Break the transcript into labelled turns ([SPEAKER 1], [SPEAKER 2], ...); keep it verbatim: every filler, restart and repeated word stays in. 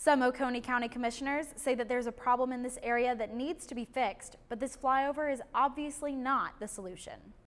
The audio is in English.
[SPEAKER 1] Some Oconee County commissioners say that there's a problem in this area that needs to be fixed, but this flyover is obviously not the solution.